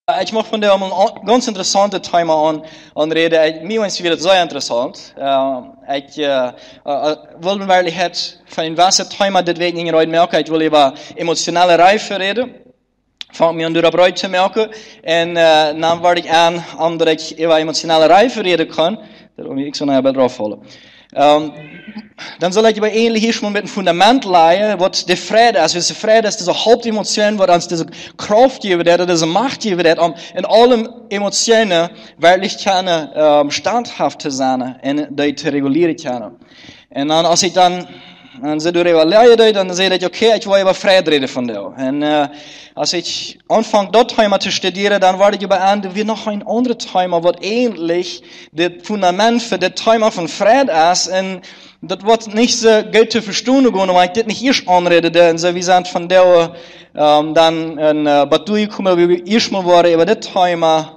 Ich möchte von dir um ein ganz interessantes Thema anreden. Mir ist es sehr interessant. Ich will wirklich von was Thema das week niet merken. Ich will über emotionale Reife reden. Vangt me aan door op te merken. En dan word ik aan dat ik über emotionale Reife reden kan. Daarom ik zo naar drauf vallen. Dan zal ik je eigenlijk eerst maar met een fundament leiden, wat de vrede is. Dus de vrede is deze hoofdemotie, wat ons deze kracht geeft, deze macht geeft, om in alle emotionen werkelijk standhaft te zijn en die te reguleren kunnen. En dan als ik dan zit door evalueren, dan zeg ik, oké, ik wil over vrede reden van jou. En als ik aanvang dat thema te studeren, dan word ik über aan, weer nog een ander thema, wat eigenlijk het fundament voor dit thema van vrede is. En dat wordt niet zo goed te verstaan, maar ik dit niet eerst aanreden. En zo, we zijn van jou dan een Batui komen, wie we eerst maar worden over dit thema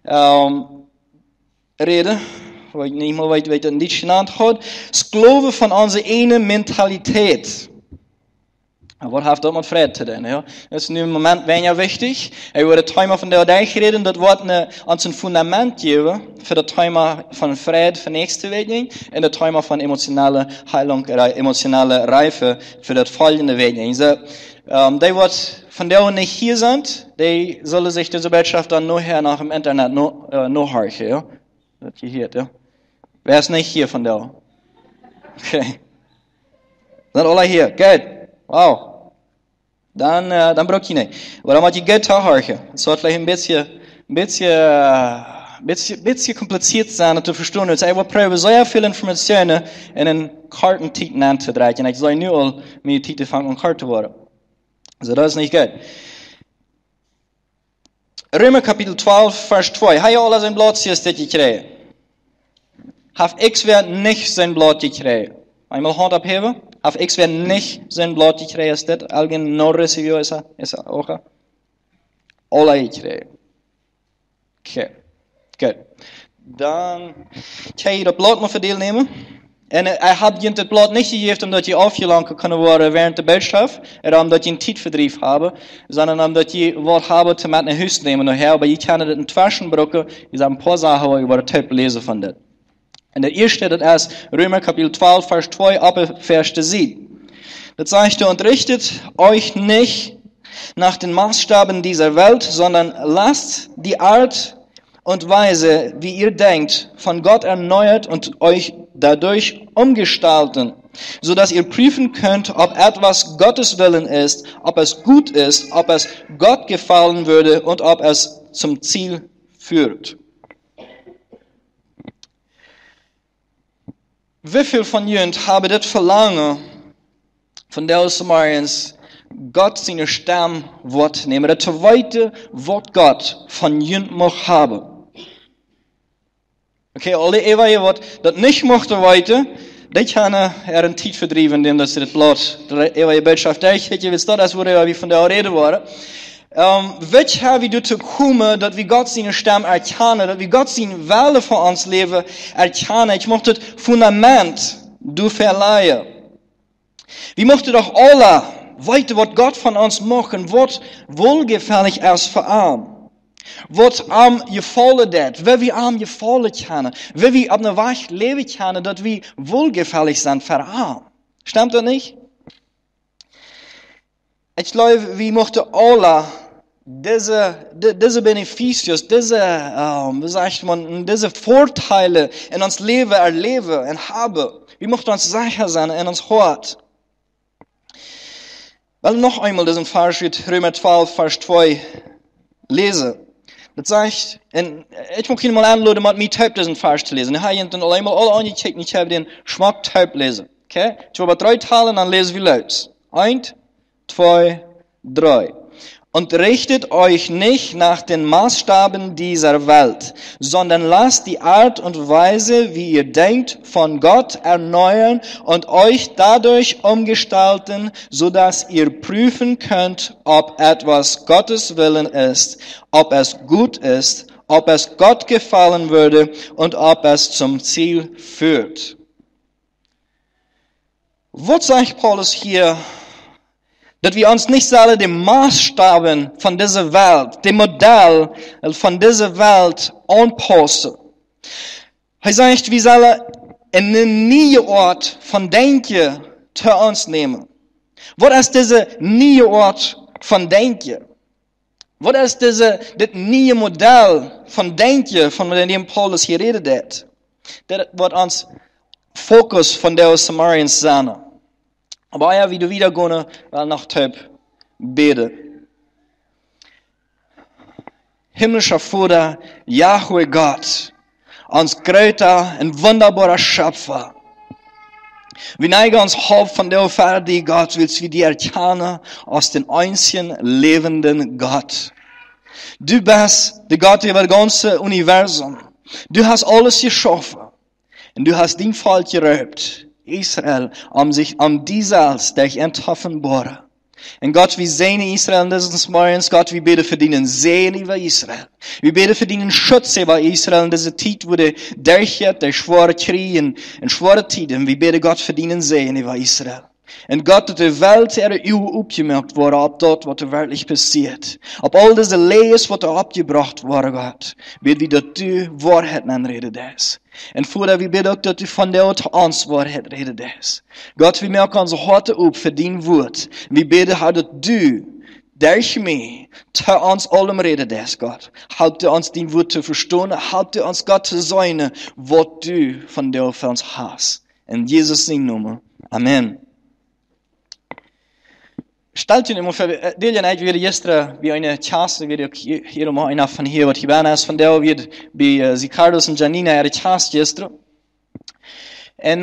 reden. Waar ik niet meer weet wat het niet genannt gaat. Het geloven van onze ene mentaliteit. En wat heeft dat met vrede te doen? Ja? Dat is nu een moment weinig wichtig. Er wordt het thema van de dag gereden. Dat wordt ons een fundament geven voor het thema van vrede voor nächste week. En het thema van emotionale heilung, emotionale reife voor het volgende week. Die wat van jou niet hier zijn, die zullen zich deze boodschap dan nachher nach dem Internet nachhorchen. Ja? Dat je hier, ja. Wer ist nicht hier von der? Okay. Sind alle hier? Gut. Wow. Dan braucht je niet. Waarom had je goed nachhorchen? Het zou vielleicht een beetje compliziert zijn om te verstaan. Dus ik wil proberen zeer veel informationen in een kartentitel aan te draaien. En ik zal nu al met titel vangen om kart te worden. Dus dat is niet goed. Römer kapitel 12, vers 2. Hij al zijn blaadjes dat je krijgt. Heeft ik weer niet zijn blad gekregen. Einmal hand opheven. Heeft ik weer niet zijn blad gekregen. Is dit? Alguien no recibió esa hoja? Alle gekregen. Oké. Goed. Dan kan je dat blad nog verdeelnemen. En hij had je het blad niet gegeven omdat je afgelangen kunnen worden während de boodschap. En omdat je een tijdverdrijf hebt. Sondern omdat je wat hebben te met naar huis nemen. Maar je kan het in twassen brokken. Je zou een paar zaken waar je wordt typ lezen van dit. En de eerste, dat is Römer kapitel 12, vers 2, ab vers 7. Das sagt, unterrichtet euch nicht nach den Maßstaben dieser Welt, sondern lasst die Art und Weise, wie ihr denkt, von Gott erneuert und euch dadurch umgestalten, sodass ihr prüfen könnt, ob etwas Gottes Willen ist, ob es gut ist, ob es Gott gefallen würde und ob es zum Ziel führt. Wie viel von jullie hebben dit verlangen van deze morgens Gott seine Stem wordt nemen, dat te weten wat God van jullie mag hebben. Oké, alle eeuwen wat dat niet mochten weten, die kunnen er een tijd verdrijven, indem ze dit blad, de eeuwige boodschap je weet dat is waar we van de reden waren. Wat hebben we te komen dat we God zijn stem erkennen, dat we God zijn willen voor ons leven erkennen. Ik mocht het fundament doen verleiden. We mochten toch alle weten wat God van ons mag en wat wohlgefällig is voor hem. Wat am gevallen dat, wie we am gevallen kennen, wie we op een weg leven kennen, dat we wohlgefällig zijn voor hem. Stimmt dat niet? Ich glaube, wir möchten alle diese Beneficios, diese Vorteile in uns Leben erleben und haben. Wir möchten uns sicher sein in uns Hort. Weil noch einmal diesen Vers mit Römer 12, Vers 2 lesen. Das sagt, und ich möchte Ihnen mal anladen, mit mir taub diesen Vers zu lesen. Ich habe ihn dann einmal alle angecheckt und ich habe den Schmack taub lesen. Okay? Ich will bei 3 Teilen, dann lesen wir laut. 1, 2, 3. Und richtet euch nicht nach den Maßstaben dieser Welt, sondern lasst die Art und Weise, wie ihr denkt, von Gott erneuern und euch dadurch umgestalten, sodass ihr prüfen könnt, ob etwas Gottes Willen ist, ob es gut ist, ob es Gott gefallen würde und ob es zum Ziel führt. Was sagt Paulus hier Dass wir uns nicht alle den Maßstaben von dieser Welt, dem Modell von dieser Welt anpassen. Er sagt, wir sollen einen neuen Ort von Denken zu uns nehmen. Was ist dieser neue Ort von Denken? Was ist das neue Modell von Denken, von dem Paulus hier redet? Das wird uns Fokus von der Samariens sein. Aber ja, wie du wieder gehen, weil noch Typ beten. Himmlischer Vater, Yahweh Gott, uns größter und wunderbarer Schöpfer. Wir neigen uns Haupt von der Ferde, Gott, willst wir dir erkennen aus den einzigen lebenden Gott. Du bist der Gott über das ganze Universum. Du hast alles geschaffen. Und du hast den Volk geraubt, Israel, die selbst dich entoffenbaren. Und Gott, wir sehen Israel in diesen Morgens, Gott, wir beten für deinen Segen über Israel. Wir beten für deinen Schutz über Israel in dieser Zeit, wo der durchgeht, der schwere Krieg und schwere Zeiten. Wir beten Gott für deinen Segen über Israel. Und Gott, dass die Welt aufgemerkt wurde, ob dort, was wirklich passiert. Ob all diese Lehres, was da abgebracht wurde, Gott. Beten wir, dass du Wahrheit anredest. Und Vater, wir beten auch, dass du von der uns Wahrheit redest. Gott, wir merken unsere Horte auf für dein Wort. Wir beten, dass du durch mich zu uns allem redest, Gott. Halte uns dein Wort zu verstehen. Halte uns, Gott, zu sein, was du von dir für uns hast. In Jesus' Namen. Amen. Stellt je immer voor, deel je niet weer gisteren bij een chance, weer ook hier om een van hier wat gedaan is, van daar weer bij Zicardos en Janina er chance gisteren. En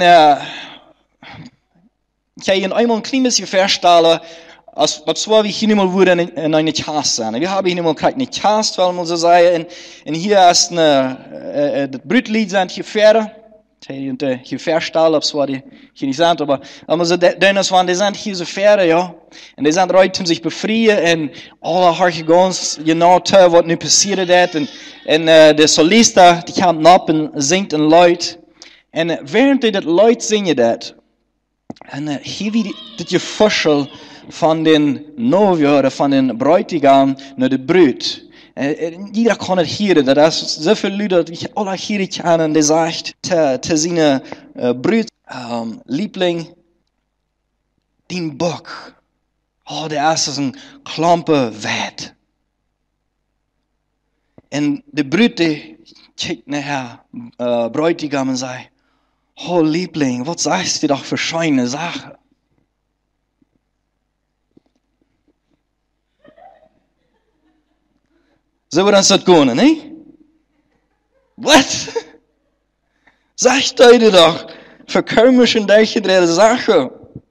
ik ga je eenmaal een klein beetje voorstellen, als wat zo wie hier niet meer worden in een chance zijn. We hebben hier niet meer krijgen een chance, wel moet ze zeggen, en hier is het bruutlied zijn hier verder. Hier verstellen, ob es war die hier nicht sind, aber so Dönners waren, die sind hier so fähre, ja. Und die sind Leute, um sich befreien, und alle harche ganz genau zu, was nu passiert ist, und der Solista, die kommt ab und singt ein Lied. Und während die das Lied singen, das, und hier wie das Gefuschel von den Novio oder von den Bräutigam nach der Brut. Jeder kann es hören, das ist so viele Leute, die ich alle hören kann, die sagt, zu seiner Brut, Liebling, den Bock, oh, der ist so ein Klampe wert. Und die Brut, die kijkt nachher, Bräutigam und sagt, oh, Liebling, was sagst du doch für scheine Sache? So wird uns das gehen, ne? Was? Sagt euch doch, für komische und durchgedrehte Sache.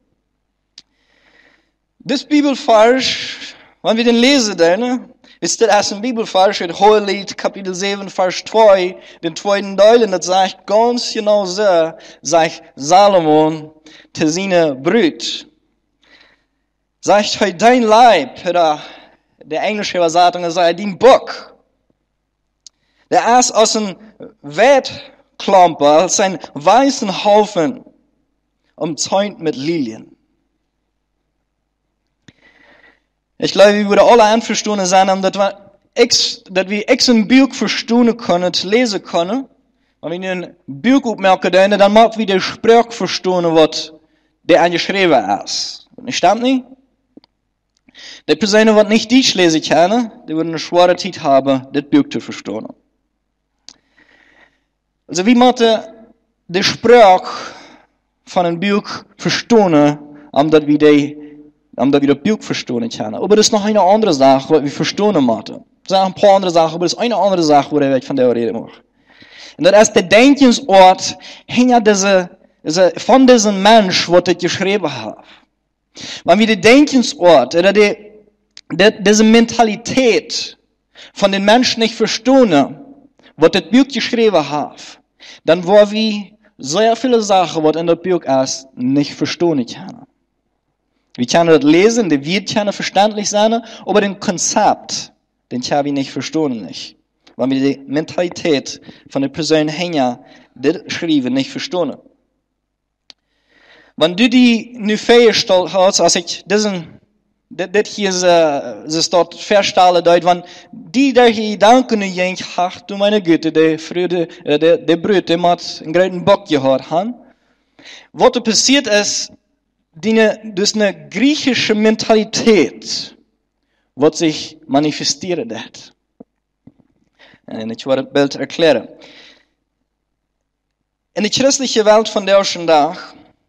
Das Bibelvers, wenn wir den lesen, dann, ist das erst ein Bibelvers, in Hohelied, Kapitel 7, Vers 2, den zweiten Teil, und das sagt ganz genau so, sagt Salomon zu seiner Brut. Sagt heute dein Leib, oder der englische Übersetzung sagt, dein Bock. Der ist aus einem Wertklamper, als ein weißen Haufen, umzäunt mit Lilien. Ich glaube, wir würden alle einverstanden sein, dass wir ein Buch verstehen können, lesen können. Wenn wir ein Buch aufmerken, dann mag wir den Spruch verstehen, was der angeschrieben ist. Stimmt nicht? Die Personen, die nicht Deutsch lesen können, die würden eine schwere Zeit haben, das Buch zu verstehen. Also wie müssen den Spruch von einem Buch verstehen, damit wir das Buch verstehen können. Aber das ist noch eine andere Sache, was wir verstehen müssen. Das sind ein paar andere Sachen, aber das ist eine andere Sache, wo ich von der reden möchte. Und das ist der Denkensort von diesem Mensch, der das geschrieben hat. Wenn wir den Denkensort oder diese Mentalität von den Menschen nicht verstehen, was das Buch geschrieben hat, dann wollen wir sehr viele Sachen, was in das Buch ist, nicht verstehen können. Wir können das lesen, die wird verständlich sein, aber den Konzept, den können wir nicht verstehen nicht. Weil wir die Mentalität von der Person her, das Schreiben nicht verstehen. Wenn du die nu festgestellt hast, als ich diesen dit hier ze staat verstalen duid, want die der gedanken nu jenk, ach du meine Güte, de Brüt, die mat een groten Bock gehad han. Wat er passiert ist, dus eine griechische Mentalität, wat sich manifestieren hat. En ich werde het Bild erklären. In de christelijke Welt van deze dag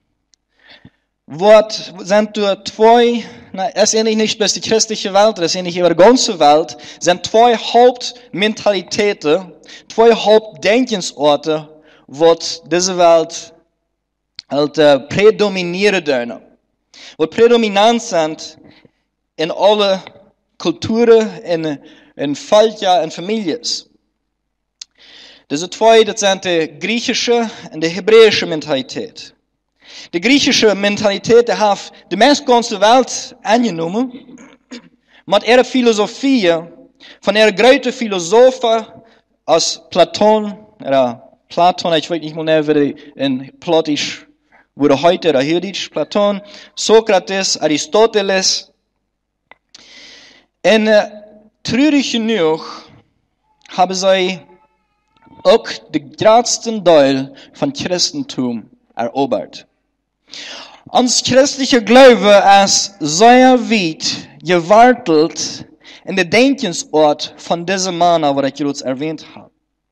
sind er zwei, es ist eigentlich nicht bloß die christliche Welt, es ist eigentlich über die ganze Welt, sind zwei Hauptmentalitäten, zwei Hauptdenkensorte, wat diese Welt halt predominieren dürfen. Wat predominant sind in alle Kulturen, in Völker, in Families. Diese zwei, das sind die griechische und die hebräische Mentalität. Die griechische Mentalität, die hat die meiste ganze Welt angenommen, mit ihrer Philosophie, von ihrer großen Philosophen als Platon, ich weiß nicht mehr, wie die in Plottisch wurde heute oder Jüdisch, Platon, Sokrates, Aristoteles. Und traurig genug haben sie auch den größten Teil von Christentum erobert. Ons christliche Glaube ist sehr weit gewartet in der Denkensort von diesem Mann, was ich gerade erwähnt habe.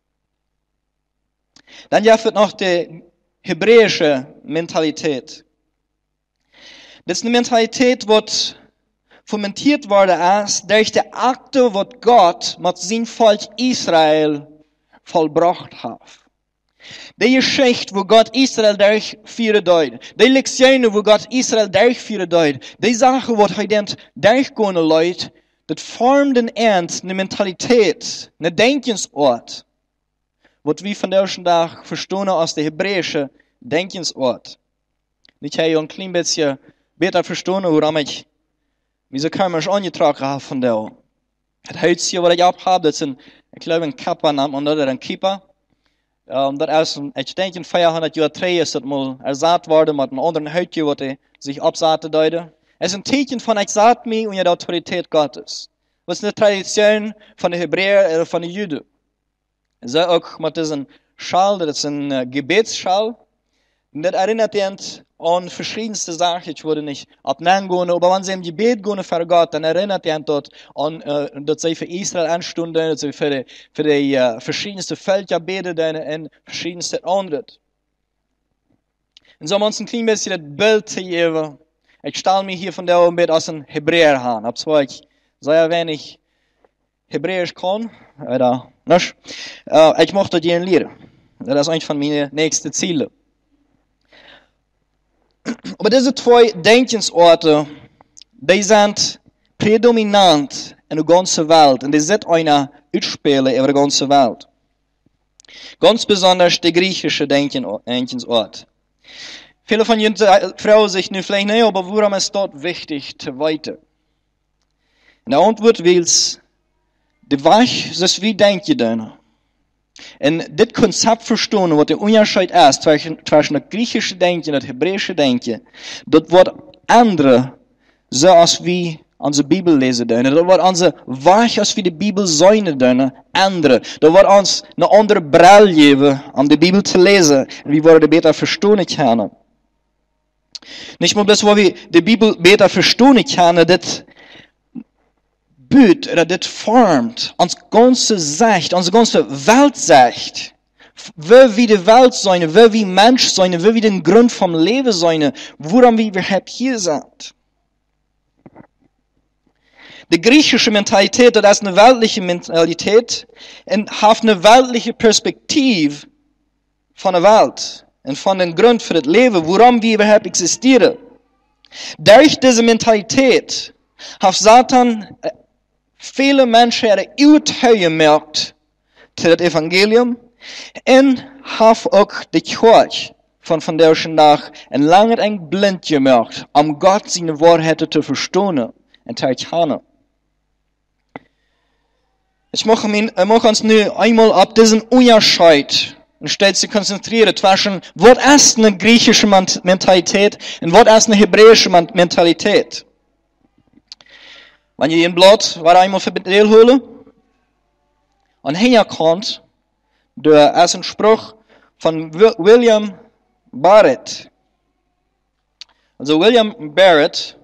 Dann wird noch die hebräische Mentalität. Das ist eine Mentalität, die fomentiert worden ist durch die Akte, was Gott mit seinem Volk Israel vollbracht hat. Die Geschichte, wo Gott Israel durchführen deut. Die Lektionen, wo Gott Israel durchführen deut. Die Sachen, wo er dann durchgehen leut, das formt eine Mentalität, eine Denkensort, was wir von der Tag verstehen aus der hebräischen Denkensort. Ich habe ein klein bisschen besser verstehen, warum ich diese Kammer angetragen habe von der. Das Holz hier, was ich abhabe, das sind, ich glaube, ein Kappa und das ist ein Kippa. Dat is, ik denk in 500 jaar terug is dat mal erzaad worden met een ander houtje wat hij zich opzaten duiden. Het is een teken van ik zaad me onder de autoriteit Gottes. Wat is de traditie van de Hebreeën en van de Juden. Zo ook met deze schaal, dat is een gebetsschal. En dat herinnert aan verschiedenste Sachen. Ich würde nicht abnehmen, aber wenn sie im Gebet gehen für Gott, dann erinnert ihr dort an, dass sie für Israel anstunden, dass sie für die verschiedenste Völker beten und verschiedenste andere. Und so haben wir uns ein klein bisschen das Bild zu geben. Ich stelle mich hier von der Arbeit als ein Hebräer an. Obwohl ich sehr wenig Hebräisch kann, oder nicht. Ich möchte das gerne lernen. Das ist eines von meinen nächsten Zielen. Aber diese zwei Denkensorte, die sind predominant in der ganzen Welt und die sind eine Ausspielen über die ganze Welt. Ganz besonders der griechische Denkensort. Viele von Ihnen fragen sich nu vielleicht nicht, aber warum ist das wichtig zu weiter? Und die Antwort ist, die Weich, das wie denken denn? Und das Konzept verstehen, was der Unterschied ist zwischen das griechische Denken und das hebräische Denken, das wird andere, so als wie unsere Bibel lesen können. Das wird unsere Weich, als wie die Bibel sein können, andere. Das wird uns eine andere Brille geben, um die Bibel zu lesen, und wie wir die besser verstehen können. Nicht nur das, wo wir die Bibel besser verstehen können, das oder das formt uns ganze Sicht, unsere ganze Weltsicht. Wie wir die Welt sein, wie wir Mensch sein, wie wir den Grund vom Leben sein, woran wir überhaupt hier sind. Die griechische Mentalität, das ist eine weltliche Mentalität und hat eine weltliche Perspektive von der Welt und von dem Grund für das Leben, woran wir überhaupt existieren. Durch diese Mentalität hat Satan viele Menschen überzeugen gemerkt zu das Evangelium und haben auch die Kirche von der Tag lange blind gemacht, um Gott seine Wahrheit zu verstehen und zu erkennen. Ich möchte uns nu einmal auf diesen Unterschied anstatt zu konzentrieren zwischen, was ist eine griechische Mentalität und was ist eine hebräische Mentalität. Wenn je een blad waar einmal verdeel holen, und hinkommt, der ist ein Spruch von William Barrett. Also William Barrett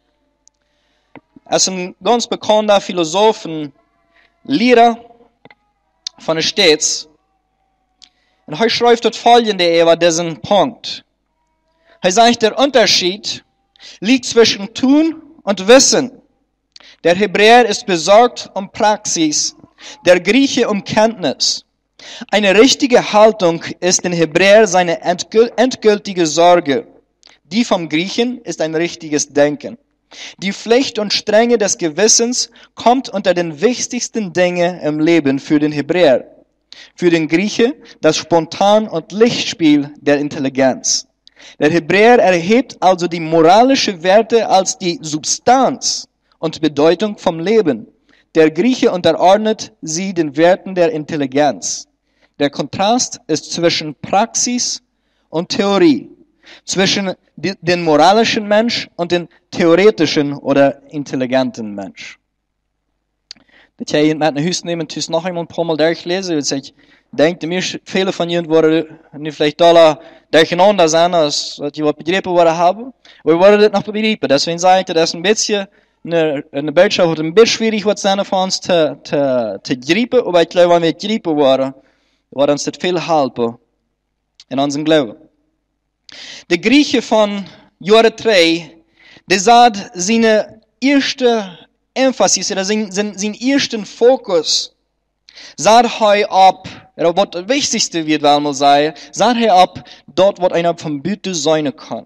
ist ein ganz bekannter Philosoph, ein Lehrer von den States. Und er schreibt das folgende über diesen Punkt. Er sagt, der Unterschied liegt zwischen Tun und Wissen. Der Hebräer ist besorgt um Praxis, der Grieche um Kenntnis. Eine richtige Haltung ist den Hebräer seine endgültige Sorge. Die vom Griechen ist ein richtiges Denken. Die Pflicht und Strenge des Gewissens kommt unter den wichtigsten Dingen im Leben für den Hebräer. Für den Grieche das Spontan- und Lichtspiel der Intelligenz. Der Hebräer erhebt also die moralische Werte als die Substanz und Bedeutung vom Leben. Der Grieche unterordnet sie den Werten der Intelligenz. Der Kontrast ist zwischen Praxis und Theorie, zwischen den moralischen Mensch und den theoretischen oder intelligenten Mensch. Dat jij met naar huis neemt en thuis nog iemand pommel durchlezen, dus ik denk, viele von ihnen worden nu vielleicht alle durcheinander sein, als wat je wat begrepen worden hebben. Wir worden dit nog begrepen, deswegen sage ich, das ist ein bisschen eine Botschaft, die ein bisschen schwierig wird sein für uns zu greifen, aber ich glaube, wenn wir greifen worden, wird uns das viel helfen in unserem Glauben. Der Grieche von Jahre 3, der sagt, seine erste Emphasis, oder sein ersten Fokus, sagt er ab, oder was das Wichtigste wird, weil man sei, sagt er ab, dort, was einer vom Büte sein kann.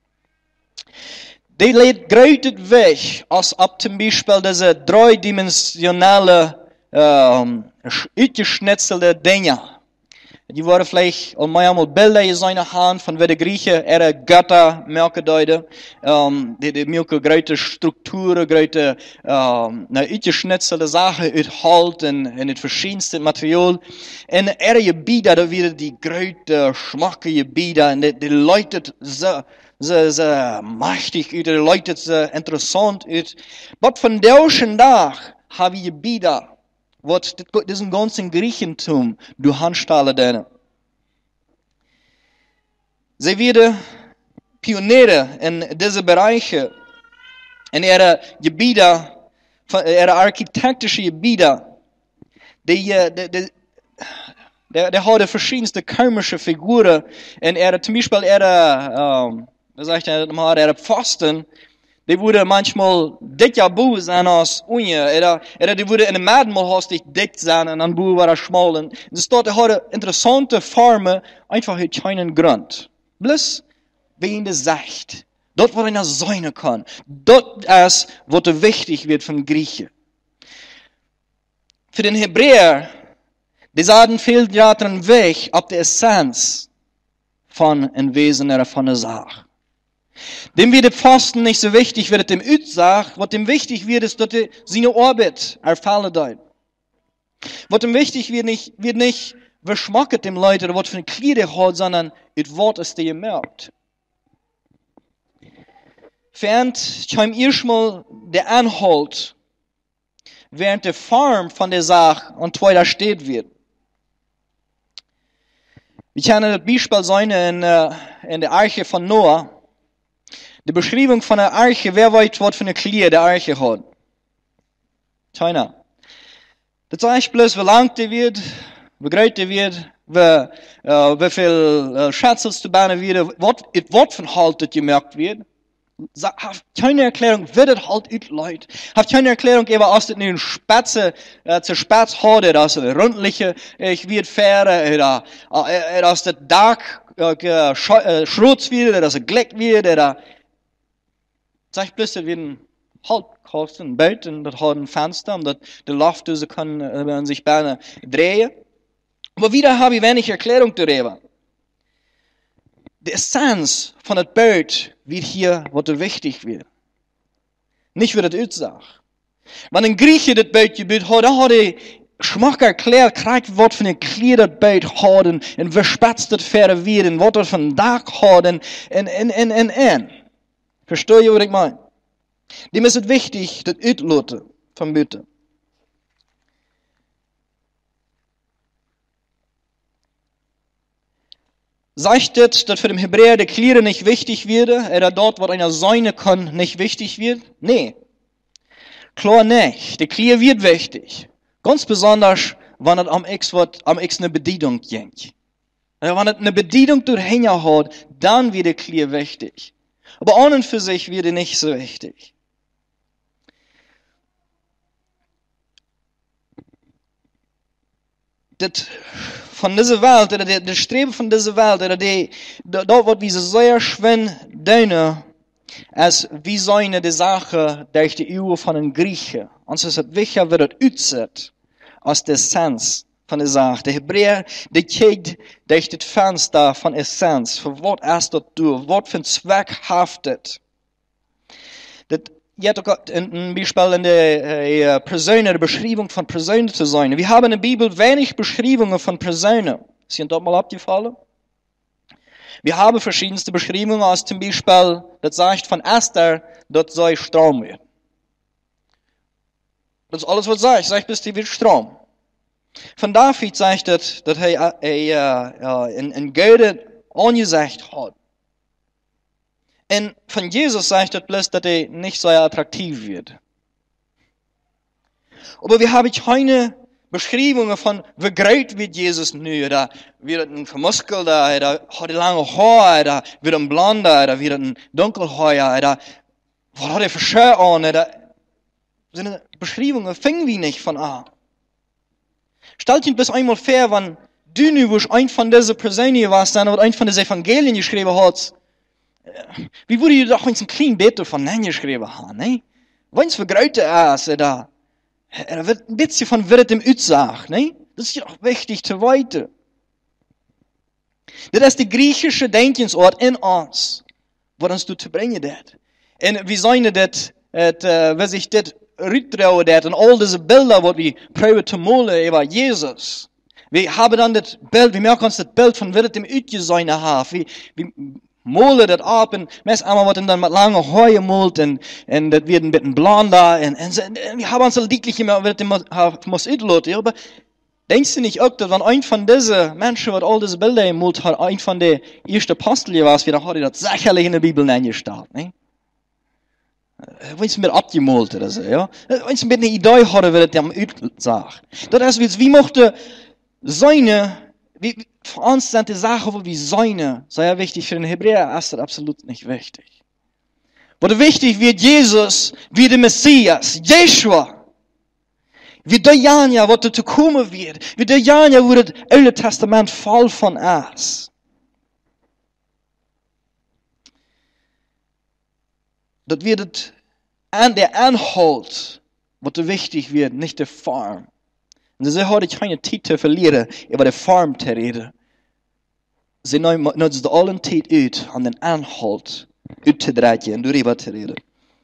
Die lädt größten Weg, als ab zum Beispiel diese dreidimensionale, uitgeschnitzelte Dinge. Die waren vielleicht einmal Bilder in seiner Hand, von wie die Griechen ihre Götter merken deuten. Die merken große Strukturen, große, uitgeschnitzelte Sachen uit Holz und het verschiedenste Material. Und ihre Gebiete, da werden die große, schmacke Gebiete, und die leuchtet so machtig uit, die leuchtet so interessant uit. Aber von deutschen Tag habe ich Gebiete, was diesen ganzen Griechentum durch Handstelle denen. Sie werden Pioniere in diese Bereiche, in ihre Gebiete, ihre architektische Gebiete, die haben verschiedenste komische Figuren in ihre, zum Beispiel ihre, ihre Pfosten. Die worden manchmal dicker Boe sein als Unje. Oder die worden in de midden mal hastig dick sein und dann Boe war schmal. Und das dort hadden interessante Formen, einfach uit keinen Grund. Bloß wegen der Sicht. Dort, wo einer sein kann. Dort ist, was wichtig wird vom Griechen. Für den Hebräer, die sagen viel daran weg, ab der Essenz von ein Wesen oder von einer Sache. Dem wird der Pfosten nicht so wichtig, wird dem Utsach, was dem wichtig wird, ist, dass er seine Arbeit erfallen dort. Was dem wichtig wird nicht, was schmeckt dem Leute, oder was für eine Kleider hat, sondern das Wort ist dir merkt. Während kam erstmal der Anhalt, während der Form von der Sache und da steht wird. Wir können das Beispiel sein in der Arche von Noah. Die Beschreibung von der Arche, wer weiß, was für eine Kleider der Arche hat? Keiner. Das zeigt bloß, wie lang die wird, wie groß die wird, wie viel Schätze zu bauen wird, was von Halt das gemerkt wird. Habt keine Erklärung, wie das halt utläuft. Habt keine Erklärung, eben, als das eine Spatze, zur Spatz hat, oder als eine rundliche, wird fähre, oder als das Dach, schrotz wird, oder als es gleckt wird, oder, zeigt bloß, das wird ein Halbkasten, ein Boot, und das hat ein Fenster, und die Luft, sie kann sich gerne drehen. Aber wieder habe ich wenig Erklärung darüber. Die Essenz von das Boot wird hier, was wichtig wird. Nicht wie das Utsach. Wenn ein Grieche das Boot gebaut hat, dann hat er Schmack erklärt, kriegt, was für eine Kleider das Boot hat, und wie spatzt das Fähre wird, und was das für ein Dach hat, und. Versteht ihr, was ich meine? Dem is het wichtig, dat uitloten van buiten. Sagt das, dass für den Hebräer die Klere nicht wichtig wird, oder dort, wo einer sein kann, nicht wichtig wird? Nee. Klar nicht. Die Klere wird wichtig. Ganz besonders, wenn es am X eine Bedienung ging. Wenn es eine Bedienung durchhängen hat, dann wird die Klere wichtig. Aber an und für sich wird die nicht so wichtig. Das von dieser Welt, oder das Streben von dieser Welt, oder dort wird wie so sehr schön deine, als wie seine die Sache durch die Ehe von den Griechen. Und so ist es wichtig, wie das aussieht, als der Essenz von der Sache. Der Hebräer, der kijkt durch das Fenster von Essenz, für was ist das durch, was für ein Zweck haftet. Das jetzt auch ein Beispiel in der Personen, der Beschreibung von Personen zu sein. Wir haben in der Bibel wenig Beschreibungen von Personen. Ist Ihnen dort mal abgefallen? Wir haben verschiedenste Beschreibungen, als zum Beispiel, das sagt von Esther, dass sie Strom wird. Das ist alles, was sagt bis die wird Strom. Von David sagt das, dass er in Göde angesagt hat. Und von Jesus sagt das bloß, dass er nicht so attraktiv wird. Aber wir haben keine Beschreibungen von, wie groß wird Jesus nu, oder wird ein Vermuskelter, oder hat er lange Haar, oder wird ein Blonder, oder wird ein Dunkelhaar, oder was hat er für Schuhe an, oder seine Beschreibungen fingen wir nicht von an. Stellt ihn bis einmal vor, wenn du nu, wo ich ein von diesen Personen warst, dann, oder ein von diesen Evangelien geschrieben hat, wie würde ich doch ein klein bisschen von nennen geschrieben haben, ne? Wenn es für Gröte ist, oder wird ein bisschen von wird im Utsach, ne? Das ist ja auch wichtig zu weiter. Das ist die griechische Denkensort in uns, was uns zu bringen hat. Und wie sollen das, wie sich das rüttrauen dat und all diese Bilder, die wir probieren zu malen über Jesus. Wir haben dann das Bild, wir merken uns das Bild von wie das dem Utgeseine haben. Wir malen das ab und meist einmal wird dann mit langen Haaren gemalt und das wird ein bisschen blonder und wir haben uns so dicklich immer, wie das muss uitlaten. Aber denkst du nicht auch, dass wenn ein von diesen Menschen, die all diese Bilder gemalt hat, ein von den ersten Aposteln war, dann hat er das sicherlich in der Bibel eingestellt, ne? Wenn es mir abgemalt oder so, ja. Wenn es mir eine Idee hatte, wie das dem aussah. Das ist, wie mochte seine, für uns sind die Sachen, wo wie seine, sehr wichtig, für den Hebräer ist das absolut nicht wichtig. Was wichtig wird Jesus, wie der Messias, Jeshua. Wie der Janja, was zu kommen wird. Wie der Janja, wo das Alte Testament voll von ist. Das wird der Anhalt, was wichtig wird, nicht der Form. Und sie heute keine Zeit zu verlieren, über die Form zu reden. Sie nutzen alle Zeit aus, an den Anhalt auszudrehen und darüber zu reden.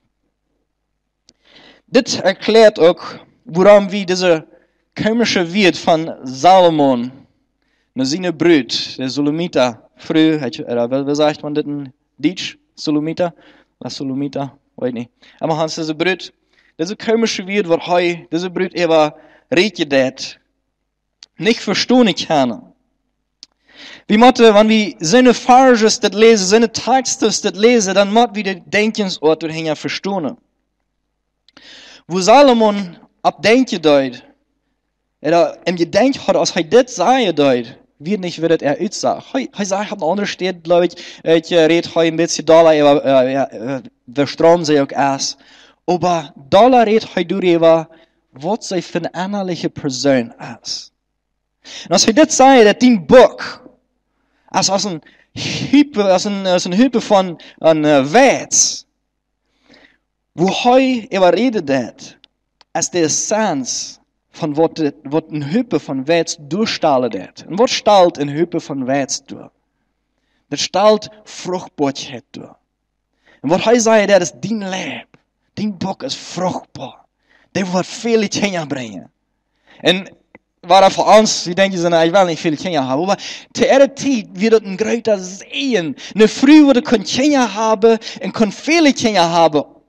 Das erklärt auch, warum wir diese komische Wort von Salomon, seine Brut, der Sulamita, früher, wie sagt man das in Deutsch? Sulamita? La Sulamita, weet niet. Maar Hans, deze bruid, deze komische Wort, wat hij, deze bruid even redet dat, nicht verstehen können. Wie moeten, wenn wir seine Farges das lesen, seine Texte das lesen, dann müssen wir die Denkensort dahinter verstehen. Wo Salomon abdenken deut, oder im Gedenk hat, als er das sagen deut, wird nicht, wie das aussagt. Hij sagt, an andere Stelle, glaube ich redet ein bisschen Dollar über, der Strom sie auch ist. Aber Dollar redet darüber, was sie für eine innerliche Person ist. Und als das sagt, dass dein Buch, als ein Hüppe von Wetz, wo redet das, als die Essenz, von wat een Hüppe von Wets durchstalen dat. En wat stalt een Hüppe von Wets durch? Dat stalt Fruchtbarkeit durch. En wat hij zei, dat is dien Leben. Dien Bock is fruchtbar. Die wird viele Kinder bringen. En waar voor ons, we denken ze, ik wil niet veel Kinder hebben. Maar te ihrer Zeit wird het een groter Segen. Eine Frau, die Kinder haben und kann viele Kinder haben.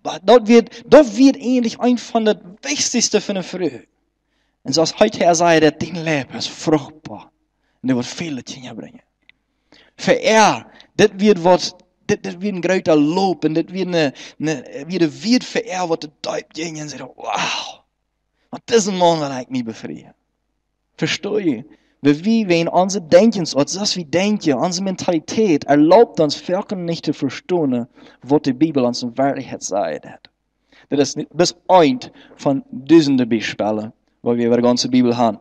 Dat wird eigentlich ein von der wichtigste von der Früh. Und zoals heute zei, dat dein Leben ist fruchtbar. Und er wird viele Dinge bringen. Für das wird ein großer Lob. Und das wird für was der Teufel ging und sagt, wow. Und diesen Mann will ich mich befreien. Verstehe je? Wie wir in unser Denkensort, das wir denken, unsere Mentalität, erlaubt uns wirklich nicht zu verstehen, was die Bibel uns in Wahrheit sagt. Das ist ein von diesen Beispielen, wo wir die ganze Bibel haben.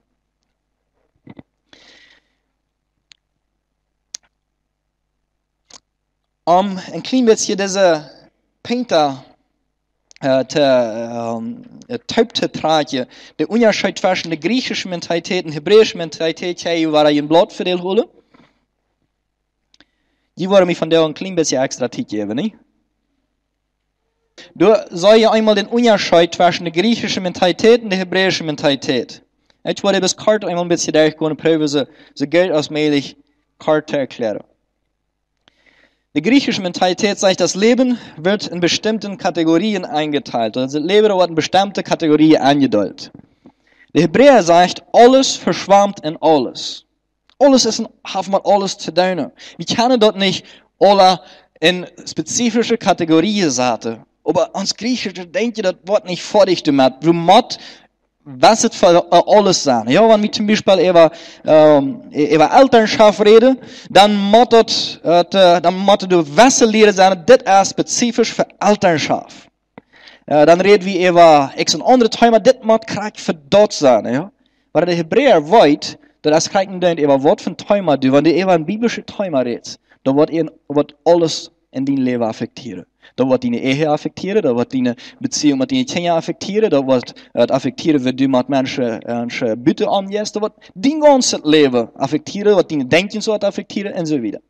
Ein klein bisschen diese Painter taub te tragen, de Unterschied zwischen der griechischen Mentalität und der hebräischen Mentalität, die war ein Blatt für die holen. Die wollen mir von der ein klein bisschen extra Zeit geben, nicht? Du soll ja einmal den Unterschied zwischen der griechischen Mentalität und der hebräischen Mentalität. Ich wollte bis Karte einmal ein bisschen durchgehen und probieren, so gut als möglich Karte erklären. Die griechische Mentalität sagt, das Leben wird in bestimmten Kategorien eingeteilt. Also das Leben wird in bestimmte Kategorien eingedeutet. Der Hebräer sagt, alles verschwammt in alles. Alles hat mit alles zu tun. Wir können dort nicht alle in spezifische Kategorien sagen. Aber uns Griechische denken, das wird nicht fertig damit. Du musst, was es für alles sein. Ja, wenn wir zum Beispiel über Elternschaft reden, dann muss du was lernen sein, das ist spezifisch für Elternschaft. Dann reden wir über x und andere Themen, das muss krieg für dort sein. Ja? Weil der Hebräer weiß, dass krieg nicht über was für Themen du, wenn du über ein biblisches Thema redest, dann wird alles in dein Leben affektieren. Dat wordt deine Ehe affecteren, dat wordt deine Beziehung mit deinen Kindern affecteren, dat wordt het affecteren wie du met mensen buiten aanjest, dat wordt dein ganzes Leben affecteren, dat wordt deine Denkensart affecteren en so weiter.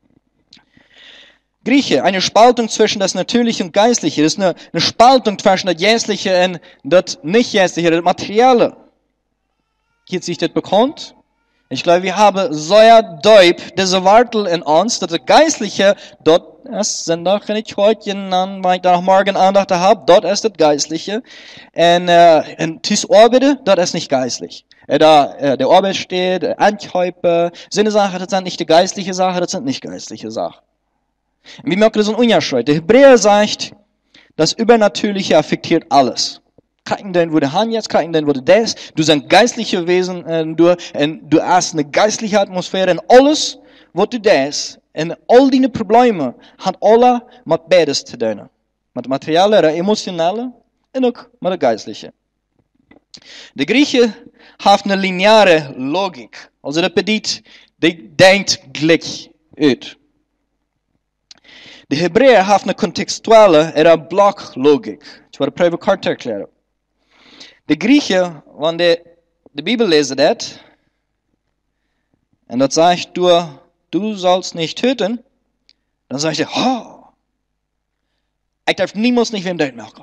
Grieche, eine Spaltung zwischen das Natürliche und Geistliche, das ist eine Spaltung zwischen das Geistliche und das Nicht-Geistliche, das Materielle. Geht sich das bekannt? Ich glaube, wir haben sehr deutlich diese Wartel in uns, dass das Geistliche, dort ist Sonntag, wenn ich heute, dann, wenn ich da noch morgen Andacht habe, dort ist das Geistliche. Und das Arbeiten, dort ist nicht geistlich. Der Arbeit steht, Ankäufe, sind Sachen, das sind nicht die geistliche Sache, das sind nicht geistliche Sachen. Und wir merken das ein Unterschied. Der Hebräer sagt, das Übernatürliche affektiert alles. Kein denn wurde Han jetzt, kein denn wurde das. Du sind geistliche Wesen, du hast eine geistliche Atmosphäre und alles, was du das, und all deine Probleme, hat alle mit beides zu tun. Mit dem Materiellen, der Emotionellen und auch mit der Geistlichen. Der Grieche hat eine lineare Logik. Also das bedeutet, der denkt gleich aus. Der Hebräer hat eine kontextuelle oder Blocklogik. Ich werde eine Karte erklären. Der Grieche, wenn die Bibel lesen das, und das sagt, du sollst nicht töten, dann sagt er, oh, ich darf niemals nicht wem töten machen.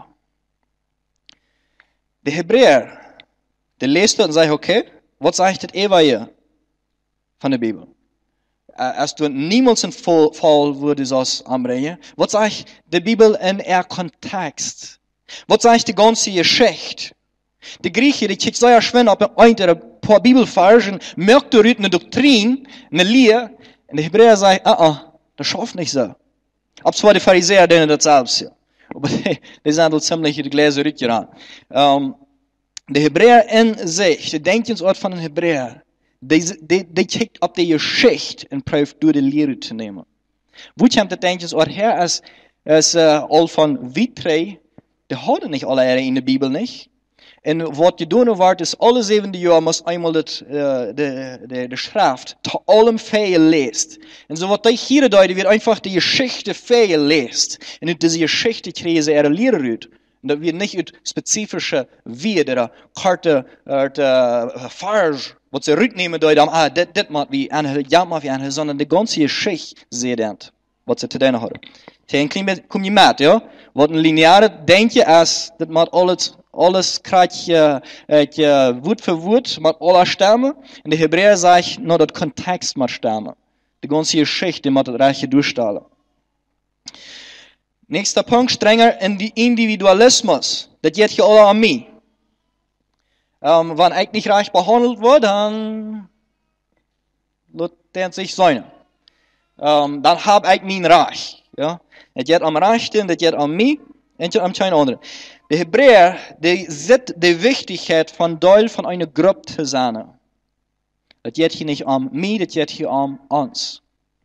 Der Hebräer, der liest das und sagt, okay, was sagt das hier von der Bibel? Als du niemals in Fall würde das anbringen, was sagt die Bibel in ihrem Kontext? Was sagt die ganze Geschichte? Die Griechen, die kijkt sehr schwer op een paar Bibelversen, merkt eruit eine Doktrin, eine Lehre, und der Hebräer sagt, das schafft nicht so. Ob zwar die Pharisäer denen das selbst, ja. Aber die sind halt ziemlich die Gläser rückgerannt. Der Hebräer in sich, der Denkensort von den Hebräer, die kijkt op die Geschichte und prüft durch die Lehre zu nehmen. Wo kommt der Denkensort her, als all von Vitre, die houden nicht alle in der Bibel nicht. En wat je doen wordt, is alle 7 jaar moet eenmaal de schrift te allem veel leest. En zo wat ich hier deute, wird einfach die Geschichte veel leest. En uit deze Geschichte krijgen ze er leren uit. En dat wird nicht uit spezifische Wege, der Karte, Farge, wat ze uitnemen deuten, dit moet wie aanhalen, ja moet wie aanhalen, sondern die ganze Geschichte sehen, wat ze te doen hadden. Tegen klein kom je met, ja? Wat een lineare denkje is, dat moet alles krijg je Wort für Wort mit aller Stämme. Und der Hebräer sagt, nur das Kontext mit Stämme. Die ganze Geschichte mit das Reiche durchstellen. Nächster Punkt, strenger Individualismus. Das geht hier alle an mich. Wenn ich nicht reich behandelt wird, dann lässt sich sein. Dann habe ich mein Reich. Ja? Das geht am Reichtum, das geht an mich und am keinen anderen. Die Hebräer, die sieht die Wichtigkeit von Teil von einer Gruppe zu sein. Das geht hier nicht um mich, das geht hier um uns.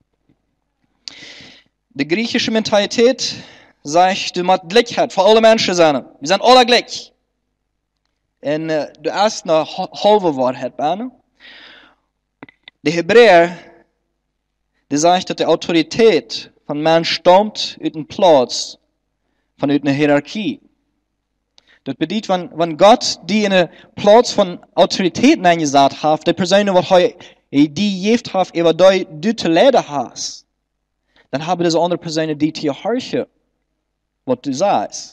Die griechische Mentalität sagt, du musst Gleichheit für alle Menschen sein. Wir sind alle gleich. Und du hast eine halbe Wahrheit bei. Die Hebräer, die sagt, dass die Autorität von Menschen stammt aus dem Platz, von einer Hierarchie. Das bedeutet, wenn Gott die in einen Platz von Autorität eingesetzt hat, die Person, die gibt hat, über die du zu leiden hast, dann haben diese andere Personen, die dir horchen, was du sagst.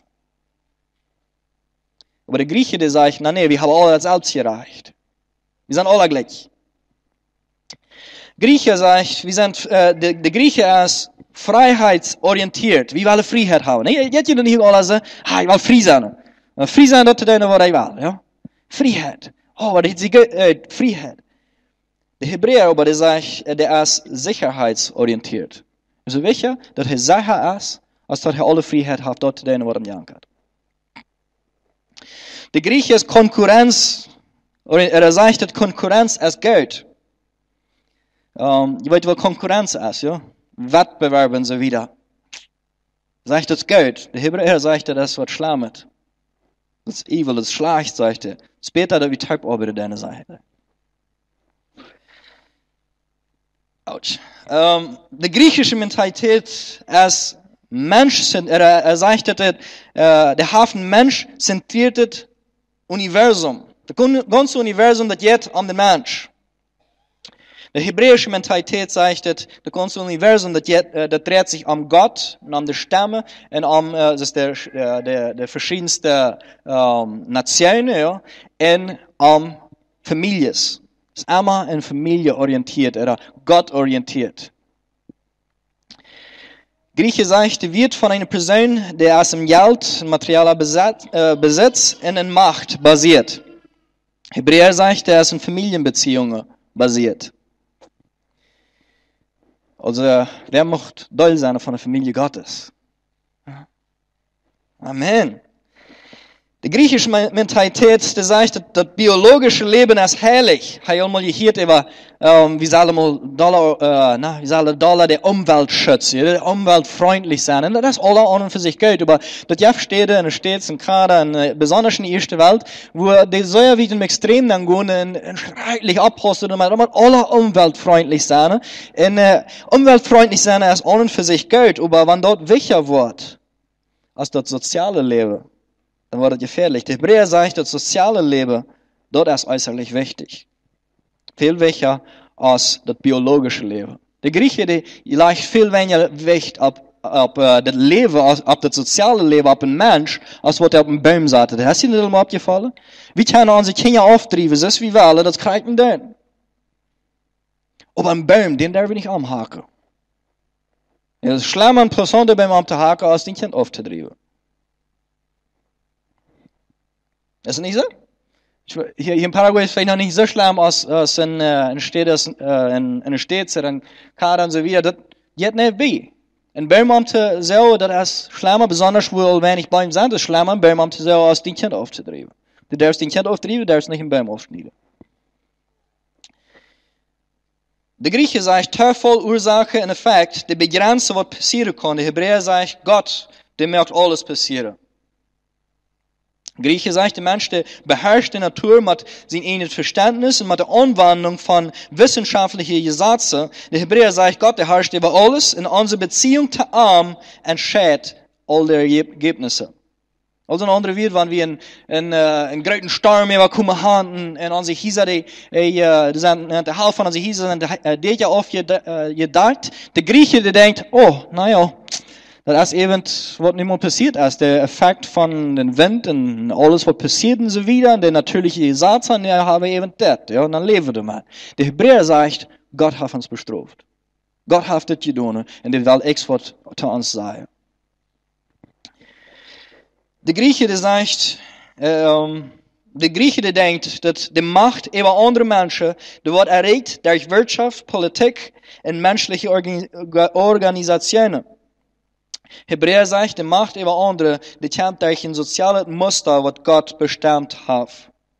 Aber die Griechen, die sagen, nein, wir haben alle das selbst erreicht. Wir sind alle gleich. Griechen sagt, die Griechen ist freiheitsorientiert. Wir wollen Freiheit haben. Nee, jetzt nicht alle sagen, ich will frei sein. Frei sein, das zu tun, was ich will. Ja? Freiheit. Oh, was ist die Freiheit? Der Hebräer aber, der sagt, der ist sicherheitsorientiert. Also welcher, dass er sicher ist, als dass er alle Freiheit hat, dort zu tun, was er hat. Der Grieche ist Konkurrenz, oder sagt, dass Konkurrenz ist Geld. Je weet wat Konkurrenz ist, ja? Wettbewerb und so wieder. Sagt das Geld. Der Hebräer sagt, das ist was Schlammet. Das ist evil, das ist schlecht, sagt er. Später, da wie Typ über deine Seite. Autsch. Die griechische Mentalität ist Mensch, er sagt, dass der Hafen Mensch zentriert Universum. Das ganze Universum, das geht um den Mensch. Die hebräische Mentalität sagt, dass das ganze Universum, das dreht sich um Gott und um die Stämme und um der verschiedensten Nationen, ja, und um Familien. Es ist immer in Familie orientiert oder Gott orientiert. Grieche sagt, wird von einer Person, der aus dem Geld, materieller Besitz und in Macht basiert. Hebräer sagt, der ist in Familienbeziehungen basiert. Also, wer möchte Teil sein von der Familie Gottes? Amen. Die griechische Mentalität, die sagt, dass das biologische Leben ist herrlich. Ich habe mal gehört über, wie soll Dollar der Umwelt schützen, der umweltfreundlich sein. Und das ist alle an und für sich gut. Aber das ja steht in Städten und gerade besonders in der ersten Welt, wo die Säuer wie im Extrem dann gehen und schrecklich abhosten und man alle umweltfreundlich sein. Und umweltfreundlich sein ist an und für sich gut. Aber wenn dort wichtiger wird, als das soziale Leben, dann wird es gefährlich. Der Hebräer sagt, das soziale Leben, dort ist äußerlich wichtig. Viel wichtiger als das biologische Leben. Der Grieche, die legt viel weniger Gewicht auf das Leben, auf das soziale Leben, auf den Mensch, als was er auf den Baum sagte. Hast du das mal abgefallen? Wie können unsere Kinder auftreiben, das ist wie Wale, das kriegt man dann. Aber ein Baum, den darf ich nicht anhaken. Es ist schlimmer, eine Person, den Baum anzuhaken, als den Kind aufzutreiben. Ist das nicht so? Hier in Paraguay ist es vielleicht noch nicht so schlimm, als in einer Stadt oder in Kader und so wieder. Das geht nicht bei. In Baumamte so, das ist schlimmer, besonders wo wenig Bäume sind, das ist schlimmer, in Baumamte so, als den Kind aufzutreiben. Du darfst den Kind auftreiben, du darfst nicht einen Baum aufschneiden. Der Grieche sagt, Teufel, Ursache und Effekt, die begrenzen, was passieren kann. Der Hebräer sagt, Gott, der macht alles passieren. Grieche sagt, der Mensch, der beherrscht die Natur mit seinem eigenen Verständnis und mit der Anwendung von wissenschaftlichen Gesetzen. Der Hebräer sagt, Gott, der herrscht über alles. In unserer Beziehung zu ihm entscheidet all die Ergebnisse. Also in anderen Worten, wenn wir einen großen Sturm kommen haben und unsere Häuser, der Hälfte von unseren Häusern sind ja aufgedeckt. Der Grieche, der denkt, oh, naja, das ist eben, was nicht mehr passiert ist. Der Effekt von dem Wind und alles, was passiert und so wieder, und der natürliche Gesetz, und der habe eben das, ja, und dann leben wir mal. Der Hebräer sagt, Gott hat uns bestraft. Gott hat das getan, und der will etwas zu uns sagen. De Grieche, der sagt, de Grieche, der denkt, dat de Macht über andere Menschen, die wordt erreicht durch Wirtschaft, Politik und menschliche Organisationen. Hebräer sagt, die Macht über andere, die kommt durch ein soziales Muster, was Gott bestimmt hat.